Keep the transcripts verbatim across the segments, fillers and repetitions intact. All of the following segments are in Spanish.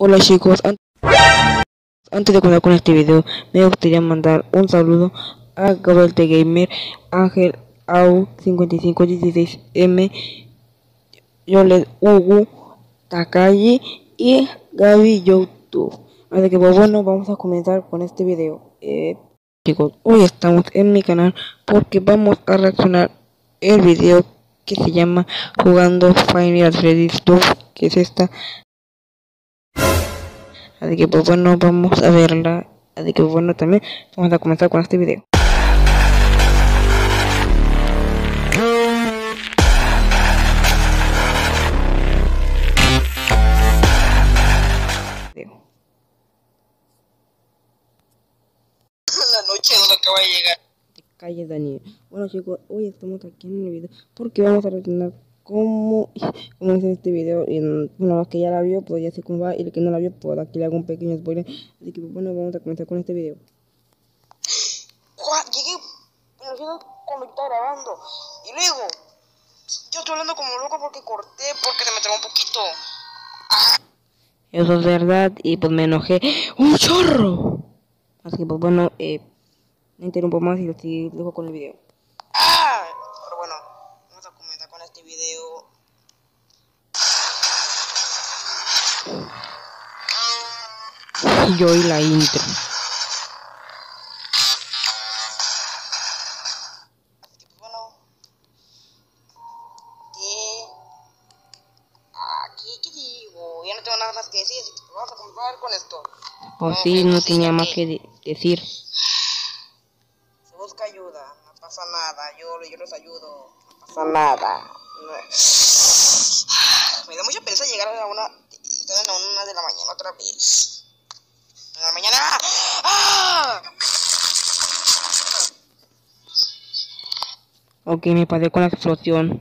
Hola chicos, an- antes de comenzar con este video, me gustaría mandar un saludo a Gabriel T Gamer, Ángel Au cincuenta y cinco dieciséis M, Yolet Hugo, Takagi y Gaby YouTube. Así que pues bueno, vamos a comenzar con este video. Eh, chicos, hoy estamos en mi canal porque vamos a reaccionar el video que se llama Jugando Five Nights at Freddy's dos, que es esta. Así que pues bueno, vamos a verla. Así que bueno, también vamos a comenzar con este video. La noche nos acaba de llegar. Calle Daniel. Bueno chicos, hoy estamos aquí en el video porque vamos a reaccionar cómo, cómo es este video. Y bueno, los que ya la vio, pues ya sé cómo va. Y el que no la vio, pues aquí le hago un pequeño spoiler. Así que bueno, vamos a comenzar con este video. Juan, llegué en el video cuando estaba grabando. Y luego, yo estoy hablando como loco porque corté, porque se me trabó un poquito. Eso es verdad y pues me enojé un chorro. Así que pues bueno, eh, no interrumpo más y así dejo con el video. ¡Ah! Pero bueno, vamos a comenzar con este video. Y yo y la intro. Así que pues bueno. ¿Qué? Aquí, ¿qué digo? Ya no tengo nada más que decir, así que pues vamos a comenzar con esto. Pues sí, no tenía más que de decir. Se busca ayuda, no pasa nada, yo, yo los ayudo, no pasa nada. No. Me da mucha pereza llegar a la una, estar en la una de la mañana otra vez. En la mañana. ¡Ah! Ok, me pasé con la explosión.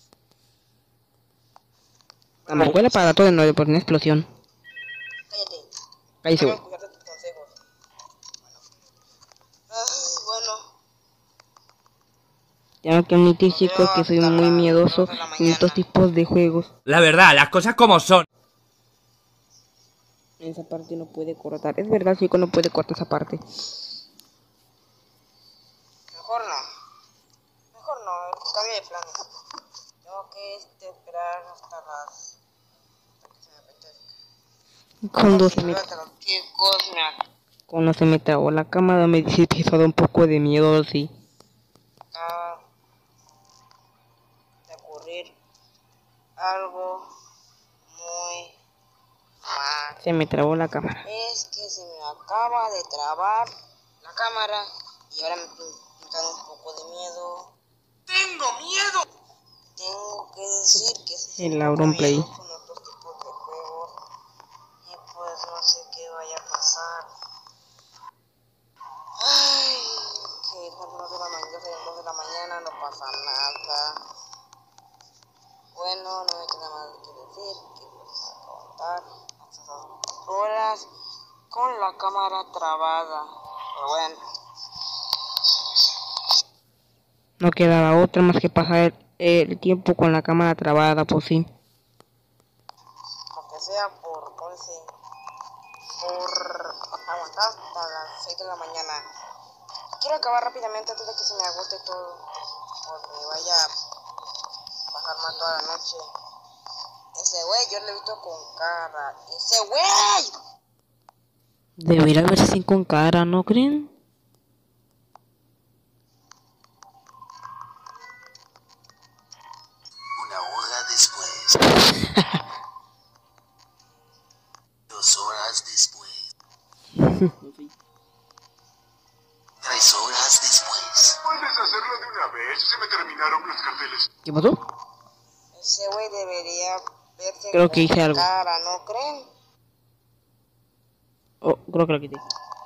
Tampoco el aparato de nueve por una explosión. Cállate. Cállese, No güey. voy a escucharte tus consejos. Bueno. Ay, bueno. Tengo que admitir, chicos, que soy muy miedoso en estos tipos de juegos. La verdad, las cosas como son. Esa parte no puede cortar. Es verdad, chicos, no puede cortar esa parte. Mejor no. Mejor no, cambio de plan. Tengo que este, esperar hasta las. Hasta que se me apetezca. Cuando se me, Chicos, me cuando se me trabó la cámara me dice que eso da un poco de miedo, sí. acaba de ocurrir algo muy mal. Se me trabó la cámara. Es que se me acaba de trabar la cámara y ahora me, me da un poco de miedo. ¡Tengo miedo! Tengo que decir que se El Auron Play. con otros tipos de juegos y pues no sé qué vaya a pasar. Ay, que son las dos de la mañana, dos de la mañana, no pasa nada. Bueno, no hay nada más que decir, que pues hay que aguantar hasta esas horas con la cámara trabada. Pero bueno. No quedaba otra más que pasar el, el tiempo con la cámara trabada, pues sí. Aunque sea por, ¿cómo se dice? Por aguantar hasta las seis de la mañana. Quiero acabar rápidamente antes de que se me agote todo, porque me vaya a pasar mal toda la noche. Ese güey, yo le he visto con cara. ¡Ese güey! Debería verse sin con cara, ¿no creen? Una hora después. Dos horas después. Tres horas después. ¿Puedes hacerlo de una vez? Se me terminaron los carteles. ¿Qué pasó? Ese güey debería verse Creo con que hice algo. cara, ¿no creen? Oh, creo que lo quité. No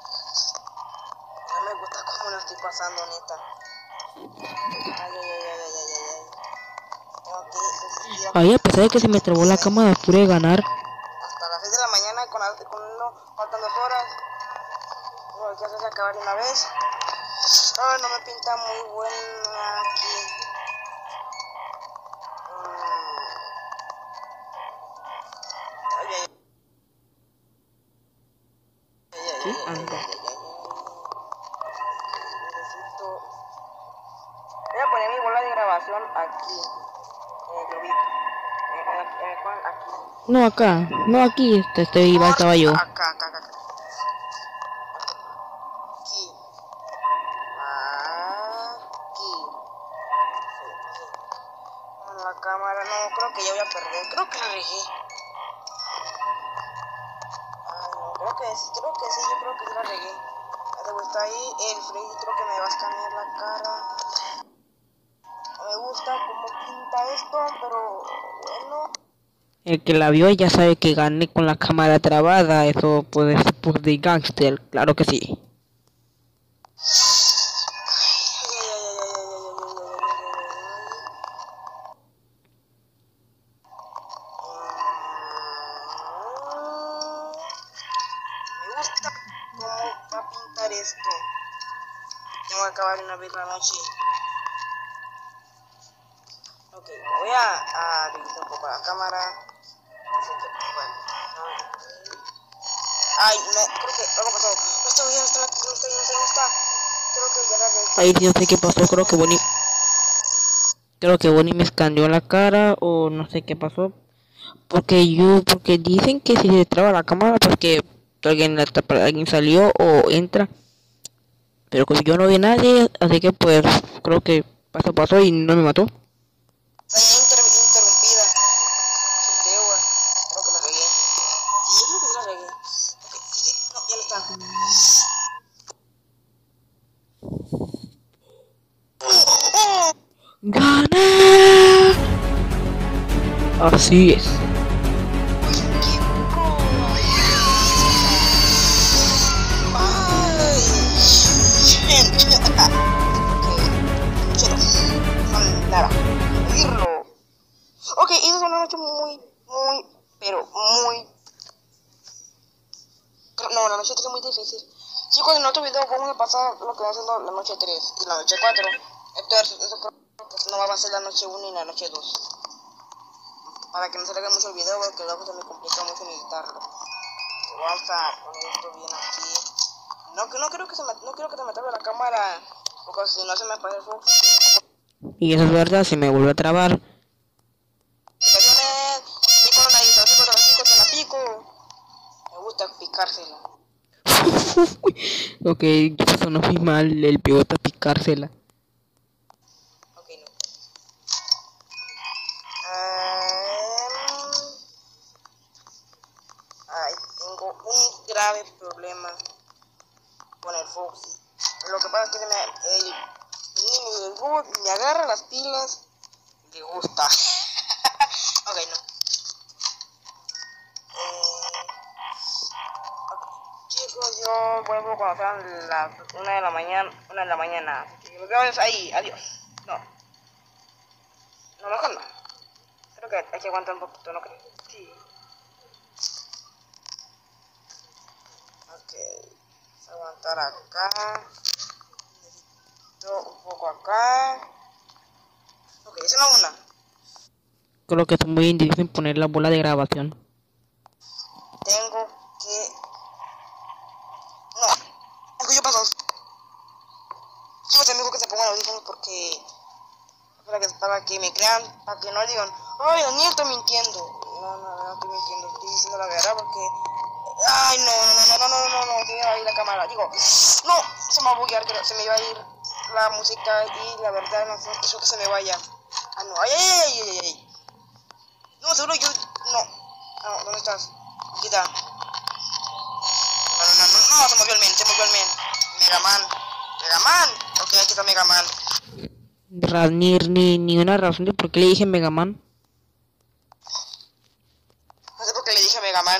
me gusta cómo lo estoy pasando, neta. Ay, ay, ay, ay, ay, ay, ay. Tengo que ir Ay, a pesar de que se me trabó la cámara, pude ganar. hasta las seis de la mañana con, la- con uno, faltan dos horas. Bueno, ya se hace acabar de una vez. Ay, no me pinta muy buena aquí. Mm. Ay, ay, ¿Sí? Anda. Necesito... Voy a poner mi bola de grabación aquí. En el globito. En, en, en el cual aquí. No, acá. No, aquí está, estoy, Por- estaba yo. Acá, acá, acá. Aquí. Aquí. Sí, sí. Con la cámara, no, creo que ya voy a perder. Creo que la regué. Ay, no, creo que sí, creo que sí, yo creo que sí la regué. Debo estar ahí, el Freddy creo que me va a escanear la cara. No me gusta cómo pinta esto, pero bueno. El que la vio ya sabe que gané con la cámara trabada. Eso puede ser pues, de gangster, claro que sí. Ay, ay, ay, ay, ay, ay, ay, ay, ay, ay, ay. Mm, Me gusta cómo va a pintar esto. Tengo que acabar una vez la noche. Ok, voy a, a revisar un poco la cámara. Así que, bueno. no. Ay, no, creo que algo pasó. No está bien, no está, no está, no está, no está. Creo que ya la revisé. Ahí sí no sé qué pasó, creo que Bonnie... Creo que Bonnie me escaneó la cara o no sé qué pasó. Porque yo, porque dicen que si se traba la cámara porque alguien, la tapa- alguien salió o entra. Pero como yo no vi a nadie, así que pues creo que pasó, pasó y no me mató. Está inter interrumpida. Chiltegua. Creo que la regué. Sí, yo creo que sí la regué. Ok, sigue. No, ya no está. ¡Gané! Así es. Ok, esa es una noche muy, muy, pero muy... No, la noche tres es muy difícil. Chicos, en otro video vamos a pasar lo que va haciendo la noche tres y la noche cuatro. Entonces, eso creo que no va a ser la noche uno y la noche dos. Para que no se le haga mucho el video, porque luego se me complica mucho en editarlo. Vamos a poner esto bien aquí. No, que no quiero que se me, no quiero que se me trabe la cámara, porque si no se me apaga el foco. Y eso es verdad, se me vuelve a trabar. Aplicaciones, pico la nariz, pico la pico, se la pico. Me gusta picársela. Ok, eso no fue mal, el pivote a picársela. Ok, no. Um, ay, tengo un grave problema con el Foxy. Lo que pasa es que se me, el, el niño del robot me agarra las pilas y le gusta. Ok, no. Eh, okay. Chicos, yo vuelvo cuando sean las una de la mañana. Una de la mañana. Así que nos vemos ahí. Adiós. No. No, mejor no. Creo que hay que aguantar un poquito, ¿no crees? Sí. Ok. Vamos a aguantar acá. Necesito un poco acá. Ok, esa no es una. Creo que es muy difícil poner la bola de grabación. Tengo que... No. Es que yo paso. Chicos, es mejor que se pongan audífonos porque... Para que, para que me crean, para que no digan, ay, Daniel está mintiendo. No, no, no estoy mintiendo, estoy diciendo la verdad porque... Ay, no, no, no, no, no, no, no, se me va a ir la cámara. Digo, no, se me va a buguear, creo, se me va a ir la música y la verdad no quiero que se me vaya. Ah, no, ay, ay, ay, ay, ay. No, seguro yo, no. No, ¿dónde estás? Aquí está. No, no, no, no, no, se movió el men, se movió el men. Megaman, Megaman. Ok, aquí está Megaman. Ra- Ni, ni, ni una razón de por qué le dije Mega Man. No sé por qué le dije Megaman.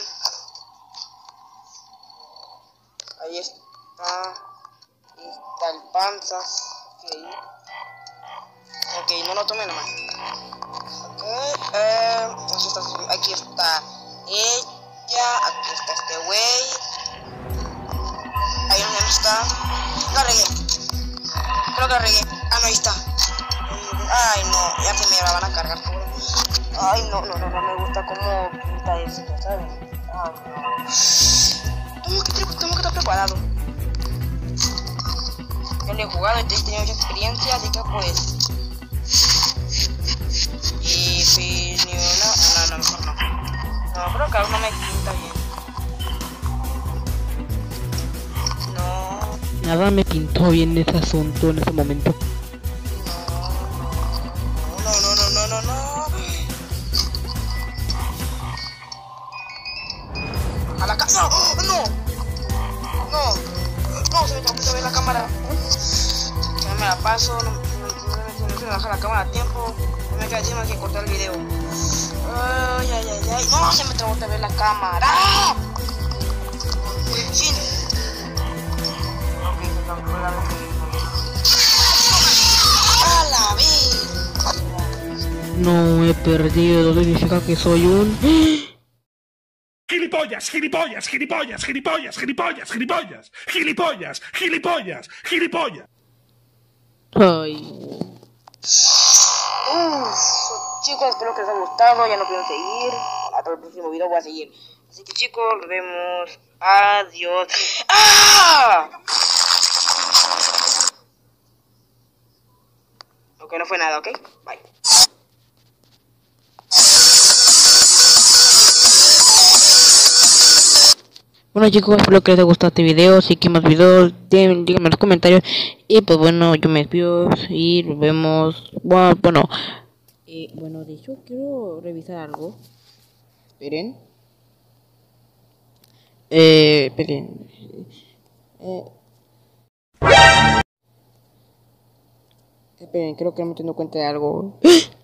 Ahí está. Ahí está el panzas. Ok. Ok, no lo tomen nomás. Ok. Eh, aquí, está, aquí está ella. Aquí está este güey. Ahí no está. La regué. Creo que la regué. Ah, no, ahí está. Ay, no. Ya se me la van a cargar todo. Ay, no, no, no, no me gusta cómo pinta esto, ¿sabes? Ay, no. tengo que, tengo que estar preparado. Yo lo he jugado y he tenido mucha experiencia, así que pues... Y pues... No, no, no, mejor no. No, creo que aún no me pinta bien. No. Nada me pintó bien ese asunto en ese momento. No, no, no, no, no, no. A la casa. ¡No! ¡No! No, no, se me está ver la cámara. Ya me la paso, no, no, no, no se me baja la cámara a tiempo. No me queda encima que cortar el video. Ay, ay, ay, ay. No, se me trabó otra vez la cámara. Sí. Ok, se trabó la ¡a la vez! No he perdido, significa que soy un... Gilipollas, gilipollas, gilipollas, gilipollas, gilipollas, gilipollas, gilipollas, gilipollas, gilipollas. Ay. Uf, chicos, espero que les haya gustado. Ya no pueden seguir. Hasta el próximo video voy a seguir. Así que chicos, nos vemos. Adiós. ¡Ah! Ok, no fue nada, ok. Bye. Bueno chicos, espero que les haya gustado este video. Si quieren más videos, díganme en los comentarios. Y pues bueno, yo me despido y nos vemos. Bueno, bueno, eh, bueno de hecho quiero revisar algo. Esperen. Eh, esperen. Eh. Esperen, creo que no me estoy dando cuenta de algo.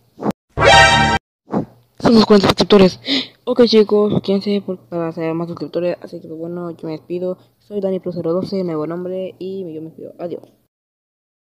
Somos cuarenta suscriptores. Ok chicos, quédense por, para saber más suscriptores. Así que bueno, yo me despido. Soy Dani Pro cero doce, nuevo nombre. Y yo me despido. Adiós.